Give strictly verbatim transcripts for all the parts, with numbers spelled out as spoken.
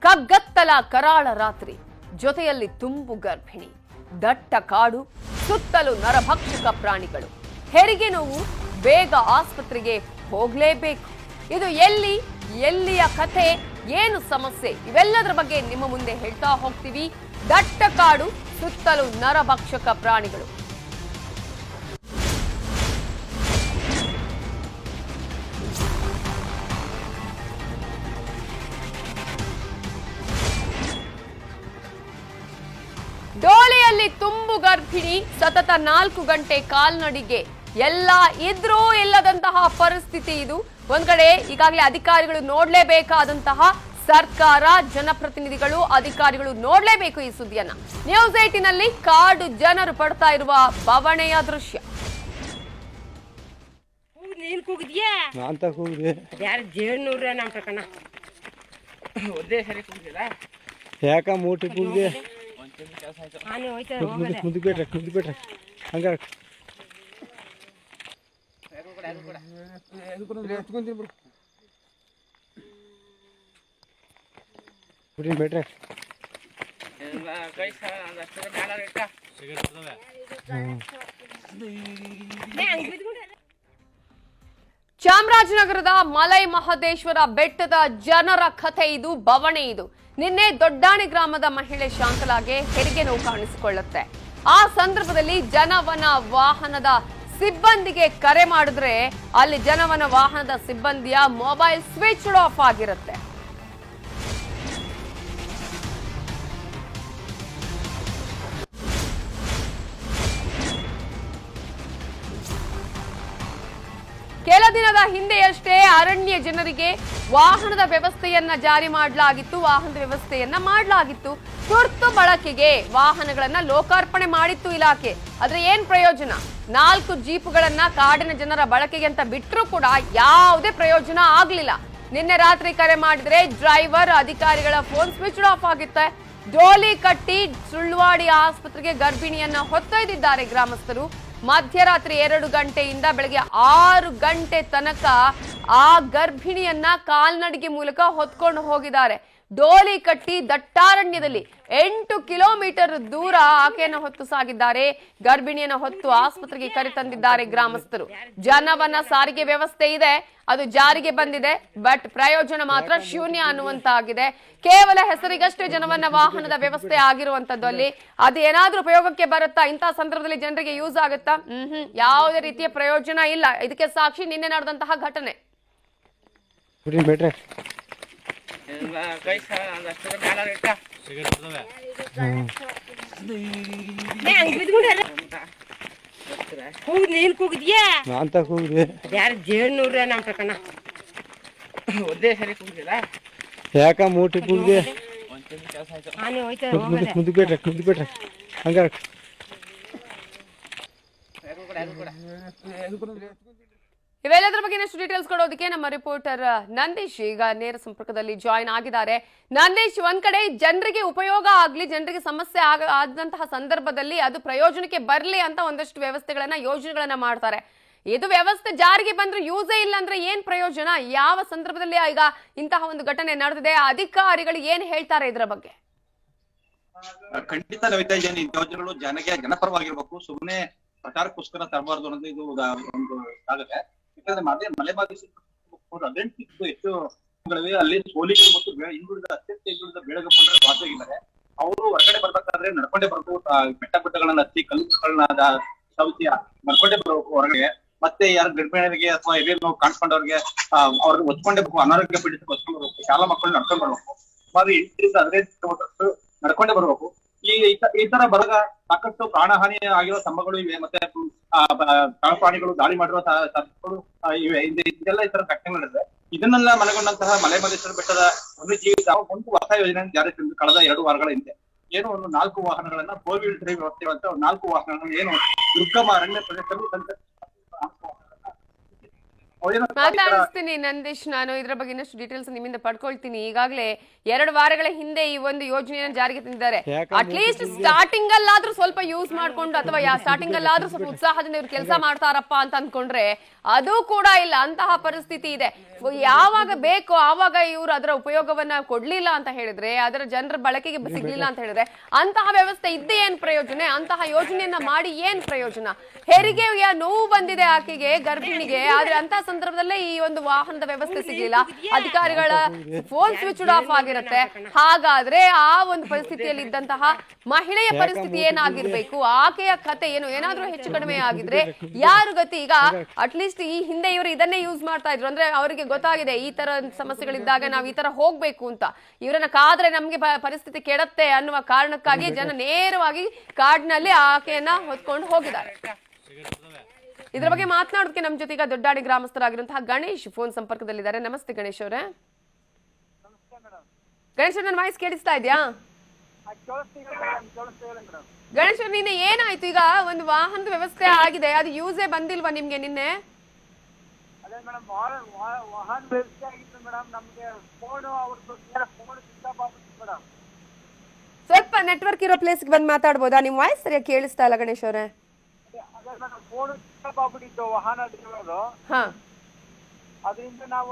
ಕಗ್ಗತ್ತಲ ಕರಾಳ ರಾತ್ರಿ, ಜೊತೆಯಲ್ಲಿ ತುಂಬು ಗರ್ಭಿಣಿ, ದಟ್ಟ ಕಾಡು, ಸುತ್ತಲೂ ನರಭಕ್ಷಕ ಪ್ರಾಣಿಗಳು, ಹೆರಿಗೆ ನೋವು, ಬೇಗ ಆಸ್ಪತ್ರೆಗೆ ಹೋಗಲೇಬೇಕು. ಇದು ಎಲ್ಲಿ ಎಲ್ಲಿಯ ಕಥೆ, ಏನು ಸಮಸ್ಯೆ, ಇವೆಲ್ಲದರ ಬಗ್ಗೆ ನಿಮ್ಮ ಮುಂದೆ ಹೇಳ್ತಾ ಹೋಗ್ತೀವಿ. ದಟ್ಟ ಕಾಡು, ಸುತ್ತಲೂ ನರಭಕ್ಷಕ ಪ್ರಾಣಿಗಳು. ಡೋಲೆಯಲ್ಲಿ ತುಂಬು ಗರ್ಭಿಣಿ, ಸತತ ನಾಲ್ಕು ಗಂಟೆ ಕಾಲ್ನಡಿಗೆ, ಎಲ್ಲ ಇದ್ರೂ ಇಲ್ಲದಂತಹ ಪರಿಸ್ಥಿತಿ ಇದು. ಒಂದ್ ಕಡೆ ಈಗಾಗಲೇ ಅಧಿಕಾರಿಗಳು ನೋಡ್ಲೇಬೇಕಾದಂತಹ ಸರ್ಕಾರ, ಜನಪ್ರತಿನಿಧಿಗಳು, ಅಧಿಕಾರಿಗಳು ನೋಡ್ಲೇಬೇಕು ಈ ಸುದ್ದಿಯನ್ನ. ನ್ಯೂಸ್ ಏಟಿನಲ್ಲಿ ಕಾಡು ಜನರು ಪಡ್ತಾ ಇರುವ ಬವಣೆಯ ದೃಶ್ಯ. ನೀನ್ ಕೂಗಿದ್ಯಾ? ನಾನ್ ತ ಕೂಗಿದೆ. ಯಾರು ಜೇಳ್ನೂರ ನಮ್ಮ ಪ್ರಕರಣ ಒಂದೇ ಸರಿ ಕೂಗಿಲ್ಲ. ಯಾಕ ಮೂಟಿ ಕೂಗಿದೆ? ಆನೆ ಹೋಯ್ತಾ ಮುಂದೆ ಬಿಟ್ರೆ ಮುಂದೆ ಬಿಟ್ರೆ ಹಂಗಾರ ಬಿಡಿ ಬೇಟ್ರೆ ಚಾಮರಾಜನಗರದ ಮಲೈ ಮಹದೇಶ್ವರ ಬೆಟ್ಟದ ಜನರ ಕಥೆ ಇದು, ಬವಣೆ ಇದು. ನಿನ್ನೆ ದೊಡ್ಡಾಣಿ ಗ್ರಾಮದ ಮಹಿಳೆ ಶಾಂತಲಾಗೆ ಹೆರಿಗೆ ನೋವು ಕಾಣಿಸಿಕೊಳ್ಳುತ್ತೆ. ಆ ಸಂದರ್ಭದಲ್ಲಿ ಜನವನ ವಾಹನದ ಸಿಬ್ಬಂದಿಗೆ ಕರೆ ಮಾಡಿದ್ರೆ ಅಲ್ಲಿ ಜನವನ ವಾಹನದ ಸಿಬ್ಬಂದಿಯ ಮೊಬೈಲ್ ಸ್ವಿಚ್ ಆಫ್ ಆಗಿರುತ್ತೆ. ಕೆಲ ದಿನದ ಹಿಂದೆಯಷ್ಟೇ ಅರಣ್ಯ ಜನರಿಗೆ ವಾಹನದ ವ್ಯವಸ್ಥೆಯನ್ನ ಜಾರಿ ಮಾಡಲಾಗಿತ್ತು ವಾಹನದ ವ್ಯವಸ್ಥೆಯನ್ನ ಮಾಡಲಾಗಿತ್ತು ತುರ್ತು ಬಳಕೆಗೆ ವಾಹನಗಳನ್ನ ಲೋಕಾರ್ಪಣೆ ಮಾಡಿತ್ತು ಇಲಾಖೆ. ಆದ್ರೆ ಏನ್ ಪ್ರಯೋಜನ? ನಾಲ್ಕು ಜೀಪುಗಳನ್ನ ಕಾಡಿನ ಜನರ ಬಳಕೆಗೆ ಅಂತ ಬಿಟ್ಟರೂ ಕೂಡ ಯಾವುದೇ ಪ್ರಯೋಜನ ಆಗ್ಲಿಲ್ಲ. ನಿನ್ನೆ ರಾತ್ರಿ ಕರೆ ಮಾಡಿದ್ರೆ ಡ್ರೈವರ್, ಅಧಿಕಾರಿಗಳ ಫೋನ್ ಸ್ವಿಚ್ ಆಫ್ ಆಗುತ್ತೆ. ಡೋಲಿ ಕಟ್ಟಿ ಸುಳ್ವಾಡಿ ಆಸ್ಪತ್ರೆಗೆ ಗರ್ಭಿಣಿಯನ್ನ ಹೊತ್ತೊಯ್ದಿದ್ದಾರೆ ಗ್ರಾಮಸ್ಥರು. ಮಧ್ಯರಾತ್ರಿ ಎರಡು ಗಂಟೆಯಿಂದ ಬೆಳಗ್ಗೆ ಆರು ಗಂಟೆ ತನಕ ಆ ಗರ್ಭಿಣಿಯನ್ನ ಕಾಲ್ನಡಿಗೆ ಮೂಲಕ ಹೊತ್ಕೊಂಡು ಹೋಗಿದ್ದಾರೆ. ಡೋಲಿ ಕಟ್ಟಿ ದಟ್ಟಾರಣ್ಯದಲ್ಲಿ ಎಂಟು ಕಿಲೋಮೀಟರ್ ದೂರ ಆಕೆಯನ್ನು ಹೊತ್ತು ಸಾಗಿದ್ದಾರೆ. ಗರ್ಭಿಣಿಯನ್ನು ಹೊತ್ತು ಆಸ್ಪತ್ರೆಗೆ ಕರೆತಂದಿದ್ದಾರೆ ಗ್ರಾಮಸ್ಥರು. ಜನವನ್ನ ಸಾರಿಗೆ ವ್ಯವಸ್ಥೆ ಇದೆ, ಅದು ಜಾರಿಗೆ ಬಂದಿದೆ, ಬಟ್ ಪ್ರಯೋಜನ ಮಾತ್ರ ಶೂನ್ಯ ಅನ್ನುವಂತಾಗಿದೆ. ಕೇವಲ ಹೆಸರಿಗಷ್ಟೇ ಜನವನ್ನ ವಾಹನದ ವ್ಯವಸ್ಥೆ ಆಗಿರುವಂತದ್ದು. ಅಲ್ಲಿ ಅದು ಏನಾದ್ರೂ ಉಪಯೋಗಕ್ಕೆ ಬರುತ್ತಾ? ಇಂತಹ ಸಂದರ್ಭದಲ್ಲಿ ಜನರಿಗೆ ಯೂಸ್ ಆಗುತ್ತಾ? ಹ್ಮ್ ಹ್ಮ್ ಯಾವುದೇ ರೀತಿಯ ಪ್ರಯೋಜನ ಇಲ್ಲ. ಇದಕ್ಕೆ ಸಾಕ್ಷಿ ನಿನ್ನೆ ನಡೆದಂತಹ ಘಟನೆ. ನೀನ್ ಕೂಗಿದ್ಯಾ? ನಾನ್ ತ ಕೂಗಿದೆ. ಯಾರು ಜೇಳ್ನೂರ ನಮ್ಮ ಪ್ರಕರಣ ಒಂದೇ ಸರಿ ಕೂಗಿಲ್ಲ. ಯಾಕ ಮೂಟಿ ಕೂಗಿದೆ? ಆನೆ ಹೋಯ್ತಾ ಮುಂದೆ ಬಿಟ್ರೆ ಮುಂದೆ ಬಿಟ್ರೆ ಹಂಗಾರ ಇವೆಲ್ಲದರ ಬಗ್ಗೆ ಇನ್ನಷ್ಟು ಡೀಟೇಲ್ಸ್ ಕೊಡೋದಕ್ಕೆ ನಮ್ಮ ರಿಪೋರ್ಟರ್ ನಂದೀಶ್ ಈಗ ನೇರ ಸಂಪರ್ಕದಲ್ಲಿ ಜಾಯಿನ್ ಆಗಿದ್ದಾರೆ. ನಂದೀಶ್, ಒಂದ್ ಕಡೆ ಜನರಿಗೆ ಉಪಯೋಗ ಆಗ್ಲಿ, ಜನರಿಗೆ ಸಮಸ್ಯೆ ಆಗ ಆದಂತಹ ಸಂದರ್ಭದಲ್ಲಿ ಅದು ಪ್ರಯೋಜನಕ್ಕೆ ಬರ್ಲಿ ಅಂತ ಒಂದಷ್ಟು ವ್ಯವಸ್ಥೆಗಳನ್ನ, ಯೋಜನೆಗಳನ್ನ ಮಾಡ್ತಾರೆ. ಇದು ವ್ಯವಸ್ಥೆ ಜಾರಿಗೆ ಬಂದ್ರೆ ಯೂಸೇ ಇಲ್ಲ ಅಂದ್ರೆ ಏನ್ ಪ್ರಯೋಜನ? ಯಾವ ಸಂದರ್ಭದಲ್ಲಿ ಈಗ ಇಂತಹ ಒಂದು ಘಟನೆ ನಡೆದಿದೆ? ಅಧಿಕಾರಿಗಳು ಏನ್ ಹೇಳ್ತಾರೆ ಇದರ ಬಗ್ಗೆ? ಖಂಡಿತ ನವಿತಾ ಜನ ಯೋಜನೆಗಳು ಜನಗೆ ಜನಪರವಾಗಿರ್ಬೇಕು, ಸುಮ್ಮನೆ ಪ್ರಚಾರಕ್ಕೋಸ್ಕರ ತರಬಾರ್ದು ಅನ್ನೋದು ಇದು ಒಂದು ಆಗುತ್ತೆ. ಯಾಕಂದ್ರೆ ಮಲೆ ಮಲೆ ಹದಿನೆಂಟು ಹೆಚ್ಚು ಅಲ್ಲಿ ಪೊಲೀಸರು ಮತ್ತು ಹಿಂದುಳಿದ ಅತ್ಯಂತ ಹಿಂದುಳಿದ ಬೇಡಗಪ್ಪಂದ್ರೆ ವಾಸವಾಗಿದ್ದಾರೆ. ಅವರು ಹೊರಗಡೆ ಬರ್ಬೇಕಾದ್ರೆ ನಡ್ಕೊಂಡೇ ಬರ್ಬೇಕು, ಬೆಟ್ಟ ಬೆಟ್ಟಗಳನ್ನ ಹತ್ತಿ ಕಲ್ಲುಗಳನ್ನ ಸೌತಿ ನಡ್ಕೊಂಡೇ ಬರ್ಬೇಕು ಹೊರಗಡೆ. ಮತ್ತೆ ಯಾರು ಗರ್ಭಿಣಿಯರಿಗೆ ಅಥವಾ ಹಿರಿಯರು ನೋವು ಕಾಣಿಸ್ಕೊಂಡವ್ರಿಗೆ ಅವ್ರಿಗೆ ಹೊಚ್ಕೊಂಡೇ ಬೇಕು, ಅನಾರೋಗ್ಯ ಪೀಡಿತ ಹೊಚ್ಕೊಂಡ್ ಬರ್ಬೇಕು, ಶಾಲಾ ಮಕ್ಕಳು ನಡ್ಕೊಂಡ್ ಬರ್ಬೇಕು, ಸುಮಾರು ಎಂಟರಿಂದ ಹದಿನೈದು ಕಿಲೋಮೀಟರ್ ನಡ್ಕೊಂಡೇ ಬರ್ಬೇಕು. ಈ ಈ ತರ ಬರಗ ಸಾಕಷ್ಟು ಪ್ರಾಣಹಾನಿ ಆಗಿರೋ ಸಂಭವಗಳು ಇವೆ. ಮತ್ತೆ ಪ್ರಾಣಿಗಳು ದಾಳಿ ಮಾಡಿರುವ ಸಂದರ್ಭಗಳು ಇವೆ. ಇದೆಲ್ಲ ಈ ತರ ಘಟನೆಗಳಿದೆ. ಇದನ್ನೆಲ್ಲ ಮನೆಗೊಂಡಂತಹ ಮಲೆ ಮಹದೇಶ್ವರ ಬೆಟ್ಟದ ವನ್ಯಜೀವಿ ಒಂದು ಹೊಸ ಯೋಜನೆ ಜಾರಿ ತಂದು ಕಳೆದ ಎರಡು ವಾರಗಳ ಹಿಂದೆ ಏನು ಒಂದು ನಾಲ್ಕು ವಾಹನಗಳನ್ನ ಫೋರ್ ವೀಲ್ ಡ್ರೈವ್ ವ್ಯವಸ್ಥೆ ಅಂತ ನಾಲ್ಕು ವಾಹನಗಳನ್ನ ಏನು ದುರ್ಗಮ ಅರಣ್ಯ ಪ್ರದೇಶದಲ್ಲಿ ಮಾತಾಡಿಸ್ತೀನಿ ನಂದೀಶ್. ನಾನು ಇದ್ರ ಬಗ್ಗೆ ಇನ್ನಷ್ಟು ಡೀಟೇಲ್ಸ್ ನಿಮ್ಮಿಂದ ಪಡ್ಕೊಳ್ತೀನಿ. ಈಗಾಗಲೇ ಎರಡು ವಾರಗಳ ಹಿಂದೆ ಈ ಒಂದು ಯೋಜನೆಯನ್ನು ಜಾರಿಗೆ ತಂದಿದ್ದಾರೆ. ಅಟ್ಲೀಸ್ಟ್ ಸ್ಟಾರ್ಟಿಂಗ್ ಅಲ್ಲಾದ್ರೂ ಸ್ವಲ್ಪ ಯೂಸ್ ಮಾಡ್ಕೊಂಡು ಅಥವಾ ಸ್ಟಾರ್ಟಿಂಗ್ ಅಲ್ಲಾದ್ರೂ ಸ್ವಲ್ಪ ಉತ್ಸಾಹದಿಂದ ಇವ್ರು ಕೆಲಸ ಮಾಡ್ತಾರಪ್ಪ ಅಂತ ಅನ್ಕೊಂಡ್ರೆ ಅದು ಕೂಡ ಇಲ್ಲ. ಅಂತಹ ಪರಿಸ್ಥಿತಿ ಇದೆ. ಯಾವಾಗ ಬೇಕೋ ಆವಾಗ ಇವರು ಅದರ ಉಪಯೋಗವನ್ನ ಕೊಡ್ಲಿಲ್ಲ ಅಂತ ಹೇಳಿದ್ರೆ, ಅದರ ಜನರ ಬಳಕೆಗೆ ಸಿಗ್ಲಿಲ್ಲ ಅಂತ ಹೇಳಿದ್ರೆ ಅಂತಹ ವ್ಯವಸ್ಥೆ ಇದ್ದೇ ಏನ್ ಪ್ರಯೋಜನ? ಅಂತಹ ಯೋಜನೆಯನ್ನ ಮಾಡಿ ಏನ್ ಪ್ರಯೋಜನ? ಹೆರಿಗೆಯ ನೋವು ಬಂದಿದೆ ಆಕೆಗೆ, ಗರ್ಭಿಣಿಗೆ, ಆದ್ರೆ ಅಂತಹ ಸಂದರ್ಭದಲ್ಲೇ ಈ ಒಂದು ವಾಹನದ ವ್ಯವಸ್ಥೆ ಸಿಗ್ಲಿಲ್ಲ, ಅಧಿಕಾರಿಗಳ ಫೋನ್ ಸ್ವಿಚ್ ಆಫ್ ಆಗಿರುತ್ತೆ. ಹಾಗಾದ್ರೆ ಆ ಒಂದು ಪರಿಸ್ಥಿತಿಯಲ್ಲಿ ಇದ್ದಂತಹ ಮಹಿಳೆಯ ಪರಿಸ್ಥಿತಿ ಏನಾಗಿರ್ಬೇಕು? ಆಕೆಯ ಕತೆ ಏನು? ಏನಾದ್ರೂ ಹೆಚ್ಚು ಕಡಿಮೆ ಆಗಿದ್ರೆ ಯಾರು ಗತಿ? ಈಗ ಅಟ್ಲೀಸ್ಟ್ ಈ ಹಿಂದೆ ಇವರು ಇದನ್ನೇ ಯೂಸ್ ಮಾಡ್ತಾ ಇದ್ರು ಅಂದ್ರೆ ಅವರಿಗೆ ಗೊತ್ತಾಗಿದೆ ಈ ತರ ಸಮಸ್ಯೆಗಳಿದ್ದಾಗ ನಾವು ಈ ತರ ಹೋಗ್ಬೇಕು ಅಂತ. ಇವರನ್ನ ಕಾದ್ರೆ ನಮ್ಗೆ ಪರಿಸ್ಥಿತಿ ಕೆಡತ್ತೆ ಅನ್ನುವ ಕಾರಣಕ್ಕಾಗಿ ಜನ ನೇರವಾಗಿ ಕಾಡಿನಲ್ಲಿ ಆಕೆಯನ್ನ ಹೊತ್ಕೊಂಡು ಹೋಗಿದ್ದಾರೆ. ಇದ್ರ ಬಗ್ಗೆ ಮಾತನಾಡೋದಕ್ಕೆ ನಮ್ ಜೊತೆ ಈಗ ದೊಡ್ಡಾಡಿ ಗ್ರಾಮಸ್ಥರಾಗಿರುವಂತಹ ಗಣೇಶ್ ಫೋನ್ ಸಂಪರ್ಕದಲ್ಲಿದ್ದಾರೆ. ನಮಸ್ತೆ ಗಣೇಶ್ ಅವರೇ. ಗಣೇಶ್ ನನ್ನ ವಾಯ್ಸ್ ಕೇಳಿಸ್ತಾ ಇದೆಯಾ? ಗಣೇಶ್ ನಿನ್ನೆ ಏನಾಯ್ತು? ಈಗ ಒಂದು ವಾಹನದ ವ್ಯವಸ್ಥೆ ಆಗಿದೆ, ಅದು ಯೂಸೇ ಬಂದಿಲ್ವಾ ನಿಮ್ಗೆ ನಿನ್ನೆ? ಸ್ವಲ್ಪ ನೆಟ್ವರ್ಕ್ ಇರೋ ಪ್ಲೇಸ್ಗೆ ಬಂದು ಮಾತಾಡ್ಬೋದಾ? ನಿಮ್ ವಾಯ್ಸ್ ಸರಿಯಾಗಿ ಕೇಳಿಸ್ತಾ ಇಲ್ಲ ಗಣೇಶ್ ಅವರೇ. ಹಾ, ಅದರಿಂದ ನಾವು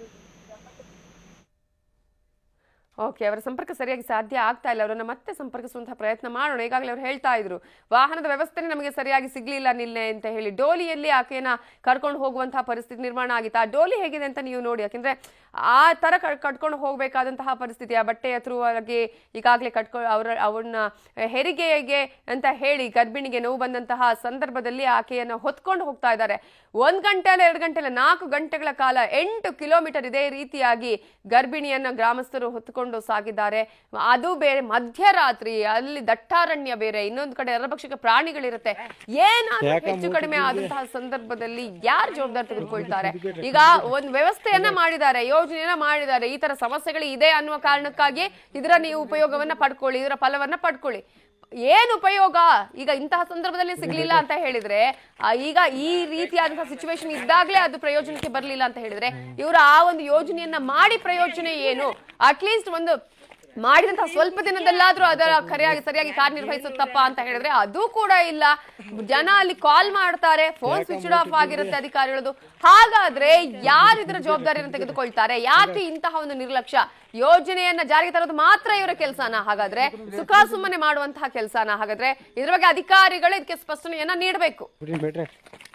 ಓಕೆ, ಅವರ ಸಂಪರ್ಕ ಸರಿಯಾಗಿ ಸಾಧ್ಯ ಆಗ್ತಾ ಇಲ್ಲ. ಅವರನ್ನ ಮತ್ತೆ ಸಂಪರ್ಕಿಸುವಂತಹ ಪ್ರಯತ್ನ ಮಾಡೋಣ. ಈಗಾಗಲೇ ಅವ್ರು ಹೇಳ್ತಾ ಇದ್ರು ವಾಹನದ ವ್ಯವಸ್ಥೆನೇ ನಮಗೆ ಸರಿಯಾಗಿ ಸಿಗ್ಲಿಲ್ಲ ನಿನ್ನೆ ಅಂತ ಹೇಳಿ. ಡೋಲಿಯಲ್ಲಿ ಆಕೆಯನ್ನ ಕರ್ಕೊಂಡು ಹೋಗುವಂತಹ ಪರಿಸ್ಥಿತಿ ನಿರ್ಮಾಣ ಆಗಿತ್ತು. ಆ ಡೋಲಿ ಹೇಗಿದೆ ಅಂತ ನೀವು ನೋಡಿ, ಯಾಕೆಂದ್ರೆ ಆ ತರ ಕಟ್ಕೊಂಡು ಹೋಗ್ಬೇಕಾದಂತಹ ಪರಿಸ್ಥಿತಿ. ಆ ಬಟ್ಟೆಯ ಥ್ರೂ ಆಗಿ ಈಗಾಗಲೇ ಕಟ್ಕೊ ಅವರ ಅವನ್ನ ಹೆರಿಗೆಗೆ ಅಂತ ಹೇಳಿ ಗರ್ಭಿಣಿಗೆ ನೋವು ಬಂದಂತಹ ಸಂದರ್ಭದಲ್ಲಿ ಆಕೆಯನ್ನ ಹೊತ್ಕೊಂಡು ಹೋಗ್ತಾ ಇದ್ದಾರೆ. ಒಂದ್ ಗಂಟೆ ಅಲ್ಲ, ಎರಡು ಗಂಟೆ ಅಲ್ಲ, ನಾಲ್ಕು ಗಂಟೆಗಳ ಕಾಲ ಎಂಟು ಕಿಲೋಮೀಟರ್ ಇದೇ ರೀತಿಯಾಗಿ ಗರ್ಭಿಣಿಯನ್ನ ಗ್ರಾಮಸ್ಥರು ಹೊತ್ಕೊಂಡು ಸಾಗಿದ್ದಾರೆ. ಅದು ಬೇರೆ, ಮಧ್ಯರಾತ್ರಿ, ಅಲ್ಲಿ ದಟ್ಟಾರಣ್ಯ ಬೇರೆ, ಇನ್ನೊಂದು ಕಡೆ ನರಭಕ್ಷಕ ಪ್ರಾಣಿಗಳಿರುತ್ತೆ. ಏನಾದ್ರೂ ಹೆಚ್ಚು ಕಡಿಮೆ ಆದಂತಹ ಸಂದರ್ಭದಲ್ಲಿ ಯಾರು ಜವಾಬ್ದಾರಿ ತೆಗೆದುಕೊಳ್ತಾರೆ? ಈಗ ಒಂದು ವ್ಯವಸ್ಥೆಯನ್ನ ಮಾಡಿದ್ದಾರೆ, ಯೋಜನೆಯನ್ನ ಮಾಡಿದ್ದಾರೆ, ಈ ತರ ಸಮಸ್ಯೆಗಳು ಇದೆ ಅನ್ನುವ ಕಾರಣಕ್ಕಾಗಿ ಇದರ ನೀವು ಉಪಯೋಗವನ್ನ ಪಡ್ಕೊಳ್ಳಿ, ಇದರ ಫಲವನ್ನ ಪಡ್ಕೊಳ್ಳಿ. ಏನ್ ಉಪಯೋಗ? ಈಗ ಇಂತಹ ಸಂದರ್ಭದಲ್ಲಿ ಸಿಗ್ಲಿಲ್ಲ ಅಂತ ಹೇಳಿದ್ರೆ, ಈಗ ಈ ರೀತಿಯಾದಂತಹ ಸಿಚುವೇಶನ್ ಇದ್ದಾಗ್ಲೇ ಅದು ಪ್ರಯೋಜನಕ್ಕೆ ಬರ್ಲಿಲ್ಲ ಅಂತ ಹೇಳಿದ್ರೆ ಇವರು ಆ ಒಂದು ಯೋಜನೆಯನ್ನ ಮಾಡಿ ಪ್ರಯೋಜನ ಏನು? ಅಟ್ಲೀಸ್ಟ್ ಒಂದು ಮಾಡಿದಂತಹ ಸ್ವಲ್ಪ ದಿನದಲ್ಲಾದ್ರೂ ಅದರ ಕರೆಯಾಗಿ ಸರಿಯಾಗಿ ಕಾರ್ಯನಿರ್ವಹಿಸುತ್ತಪ್ಪ ಅಂತ ಹೇಳಿದ್ರೆ ಅದು ಕೂಡ ಇಲ್ಲ. ಜನ ಅಲ್ಲಿ ಕಾಲ್ ಮಾಡ್ತಾರೆ, ಫೋನ್ ಸ್ವಿಚ್ ಆಫ್ ಆಗಿರುತ್ತೆ ಅಧಿಕಾರಿಗಳದು. ಹಾಗಾದ್ರೆ ಯಾರು ಇದರ ಜವಾಬ್ದಾರಿಯನ್ನು ತೆಗೆದುಕೊಳ್ತಾರೆ? ಯಾಕೆ ಇಂತಹ ಒಂದು ನಿರ್ಲಕ್ಷ್ಯ? ಯೋಜನೆಯನ್ನ ಜಾರಿಗೆ ತರೋದು ಮಾತ್ರ ಇವರ ಕೆಲಸನ? ಹಾಗಾದ್ರೆ ಸುಖ ಸುಮ್ಮನೆ ಮಾಡುವಂತಹ ಕೆಲಸನ? ಹಾಗಾದ್ರೆ ಇದ್ರ ಬಗ್ಗೆ ಅಧಿಕಾರಿಗಳು ಇದಕ್ಕೆ ಸ್ಪಷ್ಟನೆಯನ್ನ ನೀಡಬೇಕು.